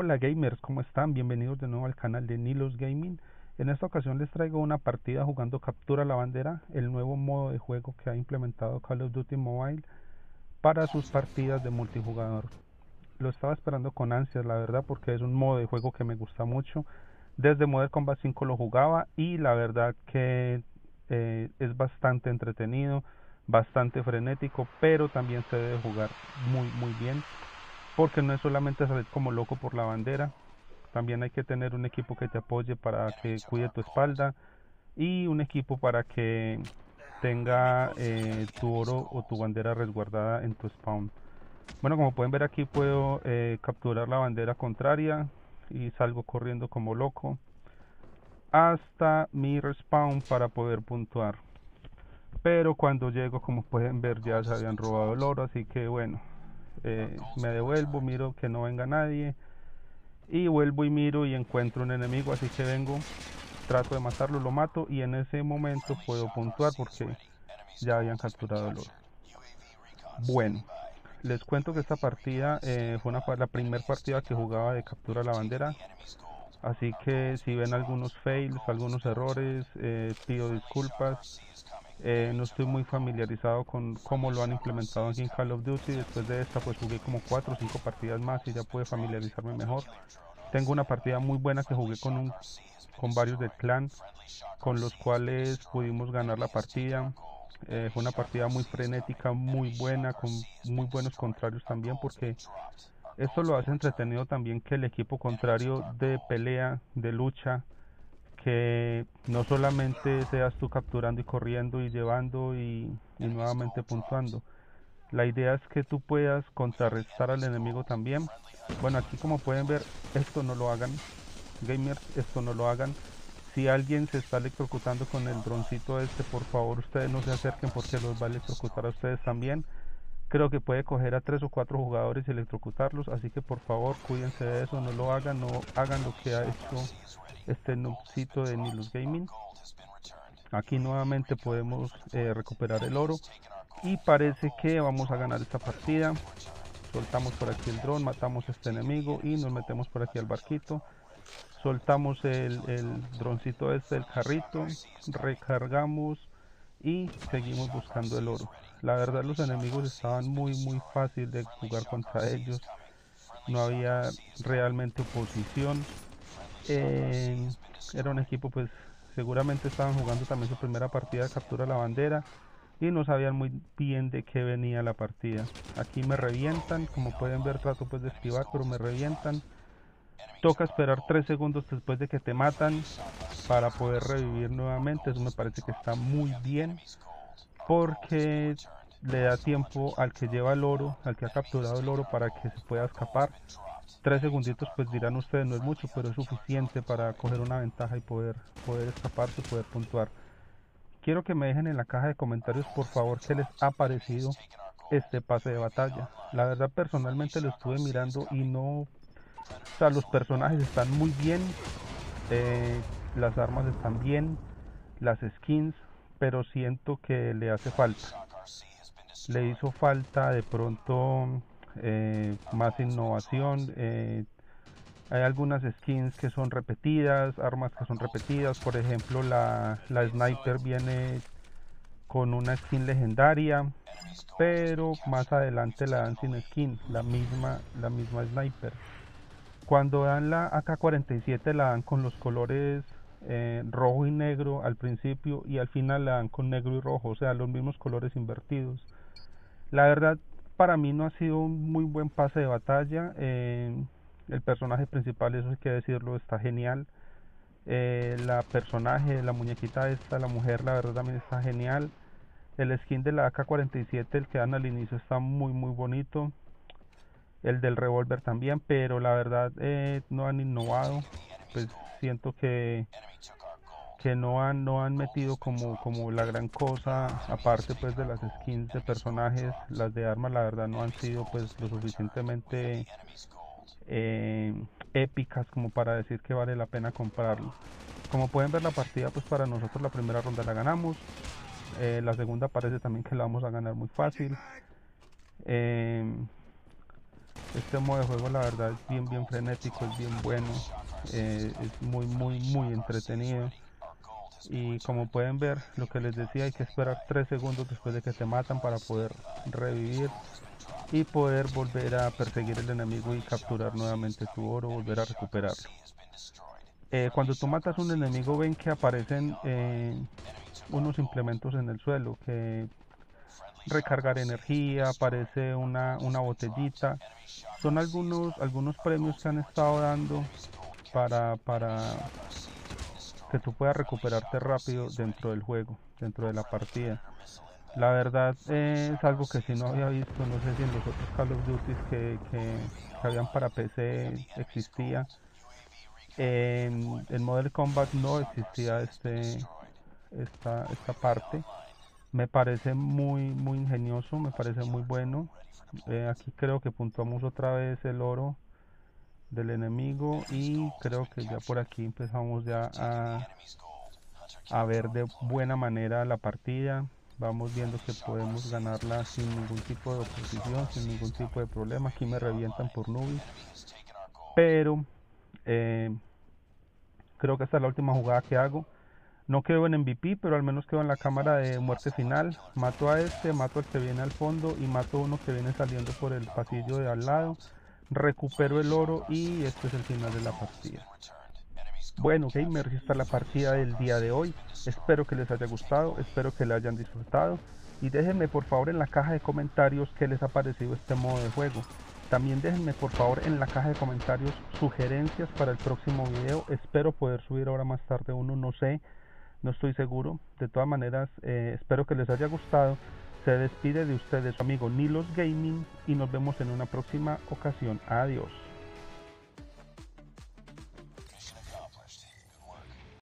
Hola gamers, ¿cómo están? Bienvenidos de nuevo al canal de Nilos Gaming. En esta ocasión les traigo una partida jugando Captura la Bandera, el nuevo modo de juego que ha implementado Call of Duty Mobile para sus partidas de multijugador. Lo estaba esperando con ansias, la verdad, porque es un modo de juego que me gusta mucho. Desde Modern Combat 5 lo jugaba y la verdad que es bastante entretenido, bastante frenético, pero también se debe jugar muy bien, porque no es solamente salir como loco por la bandera, también hay que tener un equipo que te apoye para que cuide tu espalda y un equipo para que tenga tu oro o tu bandera resguardada en tu spawn. Bueno, como pueden ver aquí puedo capturar la bandera contraria y salgo corriendo como loco hasta mi respawn para poder puntuar. Pero cuando llego, como pueden ver, ya se habían robado el oro, así que bueno, me devuelvo, miro que no venga nadie y vuelvo y miro y encuentro un enemigo, así que vengo, trato de matarlo, lo mato y en ese momento puedo puntuar porque ya habían capturado el oro. Bueno, les cuento que esta partida fue la primera partida que jugaba de Captura la Bandera, así que si ven algunos fails, algunos errores, pido disculpas. No estoy muy familiarizado con cómo lo han implementado aquí en Call of Duty. Después de esta pues jugué como 4 o 5 partidas más y ya pude familiarizarme mejor. Tengo una partida muy buena que jugué con varios del clan, con los cuales pudimos ganar la partida. Fue una partida muy frenética, muy buena, con muy buenos contrarios también, porque esto lo hace entretenido también que el equipo contrario de pelea, de lucha, que no solamente seas tú capturando y corriendo y llevando y nuevamente puntuando. La idea es que tú puedas contrarrestar al enemigo también. Bueno, aquí como pueden ver, esto no lo hagan, gamers, esto no lo hagan. Si alguien se está electrocutando con el droncito este, por favor ustedes no se acerquen porque los va a electrocutar a ustedes también. Creo que puede coger a 3 o 4 jugadores y electrocutarlos, así que por favor cuídense de eso, no lo hagan, no hagan lo que ha hecho este noobcito de Nilus Gaming. Aquí nuevamente podemos recuperar el oro y parece que vamos a ganar esta partida. Soltamos por aquí el dron, matamos a este enemigo y nos metemos por aquí al barquito. Soltamos el droncito este del carrito, recargamos y seguimos buscando el oro. La verdad los enemigos estaban muy fácil de jugar contra ellos, no había realmente oposición. Eh, Era un equipo pues seguramente estaban jugando también su primera partida de Captura la Bandera y no sabían muy bien de qué venía la partida. Aquí me revientan, como pueden ver trato pues de esquivar, pero me revientan. Toca esperar 3 segundos después de que te matan para poder revivir nuevamente. Eso me parece que está muy bien porque le da tiempo al que lleva el oro, al que ha capturado el oro, para que se pueda escapar. 3 segunditos pues dirán ustedes no es mucho, pero es suficiente para coger una ventaja y poder escaparse, poder puntuar. Quiero que me dejen en la caja de comentarios por favor qué les ha parecido este pase de batalla. La verdad personalmente lo estuve mirando y no, o sea, los personajes están muy bien, las armas están bien, las skins, pero siento que le hace falta. Le hizo falta de pronto más innovación. Hay algunas skins que son repetidas, armas que son repetidas. Por ejemplo, la sniper viene con una skin legendaria, pero más adelante la dan sin skin, la misma sniper. Cuando dan la AK-47 la dan con los colores rojo y negro al principio y al final la dan con negro y rojo, o sea, los mismos colores invertidos. La verdad, para mí no ha sido un muy buen pase de batalla. El personaje principal, eso hay que decirlo, está genial. La personaje, la muñequita esta, la mujer, la verdad también está genial. El skin de la AK-47, el que dan al inicio, está muy bonito. El del revólver también, pero la verdad no han innovado. Pues siento que no han metido como la gran cosa, aparte pues de las skins de personajes, las de armas la verdad no han sido pues lo suficientemente eh, épicas como para decir que vale la pena comprarlo. Como pueden ver la partida pues para nosotros la primera ronda la ganamos, la segunda parece también que la vamos a ganar muy fácil. Eh, Este modo de juego la verdad es bien frenético, es bien bueno, es muy entretenido. Y como pueden ver, lo que les decía, hay que esperar 3 segundos después de que te matan para poder revivir y poder volver a perseguir el enemigo y capturar nuevamente tu oro, volver a recuperarlo. Cuando tú matas un enemigo ven que aparecen unos implementos en el suelo, que recargar energía, aparece una botellita. Son algunos premios que han estado dando para que tú puedas recuperarte rápido dentro del juego, dentro de la partida. La verdad es algo que si no había visto, no sé si en los otros Call of Duty que habían para PC existía. En Modern Combat no existía esta parte. Me parece muy ingenioso, me parece muy bueno. Aquí creo que puntuamos otra vez el oro del enemigo y creo que ya por aquí empezamos ya a ver de buena manera la partida. Vamos viendo que podemos ganarla sin ningún tipo de oposición, sin ningún tipo de problema. Aquí me revientan por nubes, pero eh, creo que esta es la última jugada que hago. No quedo en MVP, pero al menos quedo en la cámara de muerte final. Mato a este, mato al que viene al fondo y mato a uno que viene saliendo por el pasillo de al lado. Recupero el oro y este es el final de la partida. Bueno, gamers, esta es la partida del día de hoy. Espero que les haya gustado, espero que la hayan disfrutado. Y déjenme por favor en la caja de comentarios qué les ha parecido este modo de juego. También déjenme por favor en la caja de comentarios sugerencias para el próximo video. Espero poder subir ahora más tarde uno, no sé, no estoy seguro. De todas maneras, espero que les haya gustado. Se despide de ustedes su amigo Nilos Gaming y nos vemos en una próxima ocasión. Adiós.